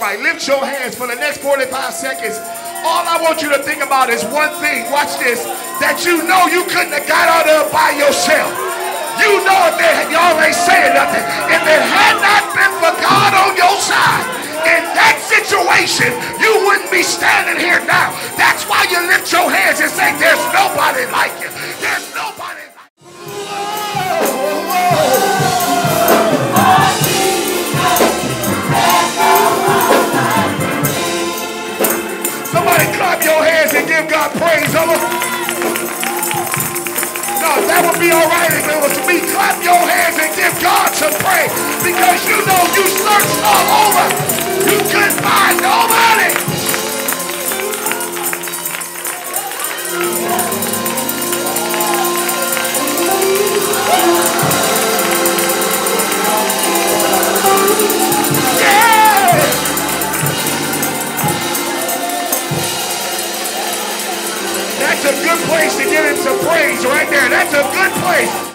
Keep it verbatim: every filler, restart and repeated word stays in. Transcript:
right, lift your hands for the next forty-five seconds. All I want you to think about is one thing. Watch this. That you know you couldn't have got out of by yourself. You know if they, y'all ain't saying nothing. If it had not been for God on your side, in that situation, you wouldn't be standing here now. That's why you lift your hands and say, there's nobody like you. There's nobody like you. Whoa, whoa. Somebody clap your hands and give God praise, over. No, that would be all right if it was me. Clap your hands and give God some praise, because you know you searched all over. You couldn't find nobody. Yeah! That's a good place to get into praise right there. That's a good place.